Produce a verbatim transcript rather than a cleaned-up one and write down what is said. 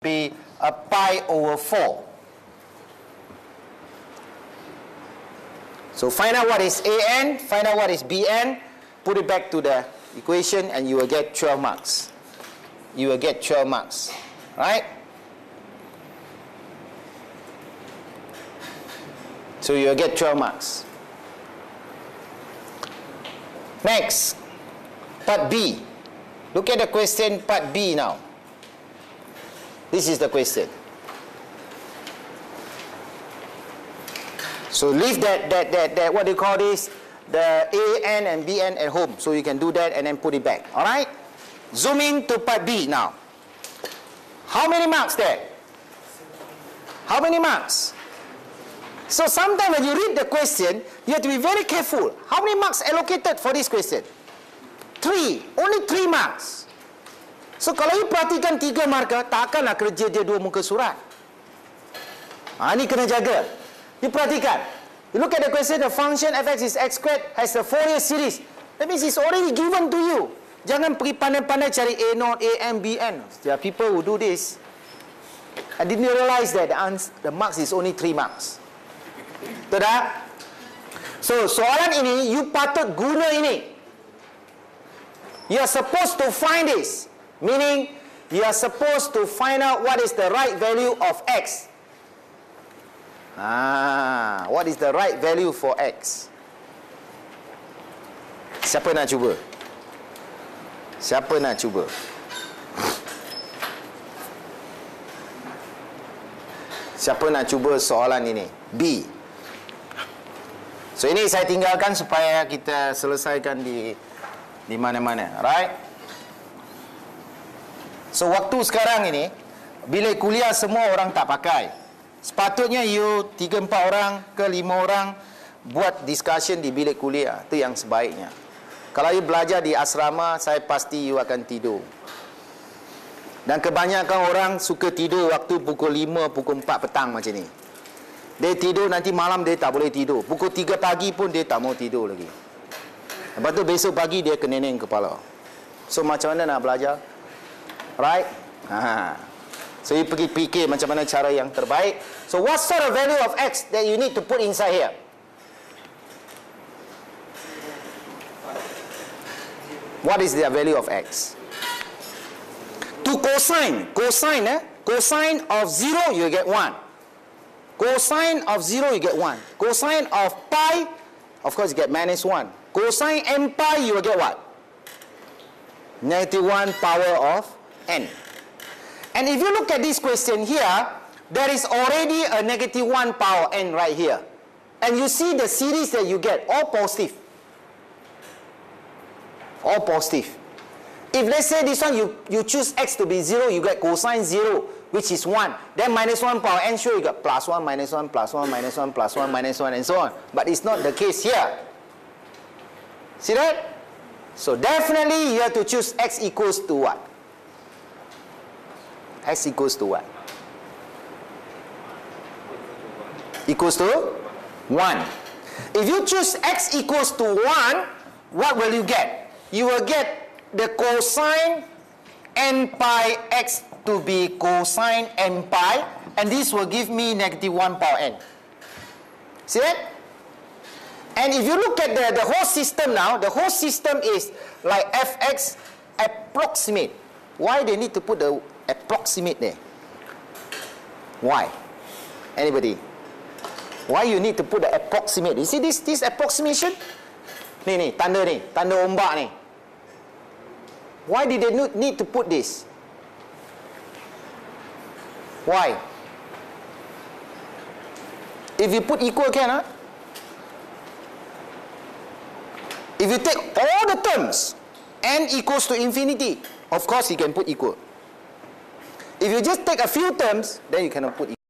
be a pi over four. So find out what is A N, find out what is B N, put it back to the equation and you will get twelve marks. You will get twelve marks, right? So you will get twelve marks. Next, part B. Look at the question, part B now. This is the question. So leave that, that, that, that, what do you call this? The A N and B N at home. So you can do that and then put it back. Alright? Zoom in to part B now. How many marks there? How many marks? So sometimes when you read the question, you have to be very careful. How many marks allocated for this question? Three. Only three marks. So kalau you perhatikan tiga markah, takkanlah kerja dia dua muka surat. Ha, ni kena jaga. You perhatikan. You look at the question, the function f x is x squared has a Fourier series. That means it's already given to you. Jangan pergi pandai-pandai cari A naught, A M, B N. There are people who do this. I didn't realize that the, answer, the marks is only three marks. Betul tak? So, soalan ini, you patut guna ini. You are supposed to find this. Meaning, you are supposed to find out what is the right value of x. Ah, what is the right value for x? Siapa nak cuba? Siapa nak cuba? Siapa nak cuba soalan ini? B. So ini saya tinggalkan supaya kita selesaikan di di mana-mana, right? So waktu sekarang ini, bilik kuliah semua orang tak pakai. Sepatutnya you tiga empat orang ke lima orang buat discussion di bilik kuliah. Itu yang sebaiknya. Kalau you belajar di asrama, saya pasti you akan tidur. Dan kebanyakan orang suka tidur waktu pukul lima, pukul empat petang macam ni. Dia tidur, nanti malam dia tak boleh tidur. Pukul tiga pagi pun dia tak mau tidur lagi. Lepas tu besok pagi dia kenening kepala. So macam mana nak belajar? Right? Ha. So you pergi fikir macam mana cara yang terbaik. So what sort of value of x that you need to put inside here? What is the value of x? To cosine, cosine eh? Cosine of zero you get one. Cosine of zero you get one. Cosine of pi, of course you get minus one. Cosine n pi you will get what? Negative one power of n. And if you look at this question here, there is already a negative one power n right here. And you see the series that you get, all positive. All positive. If let's say this one, you, you choose x to be zero, you get cosine zero, which is one. Then minus one power n, sure you get plus one, minus one, plus one, minus one, plus one, minus one, and so on. But it's not the case here. See that? So definitely you have to choose x equals to what? X equals to what? Equals to one. If you choose x equals to one, what will you get? You will get the cosine n pi x to be cosine n pi, and this will give me negative one power n. See that? And if you look at the, the whole system now, the whole system is like fx approximate. Why they need to put the approximate there? Why? Anybody? Why you need to put the approximate? You see this, this approximation? Ni ni, tanda ni, tanda ombak ni. Why did they need to put this? Why? If you put equal, can huh? If you take all the terms, n equals to infinity, of course you can put equal. If you just take a few terms, then you cannot put equal.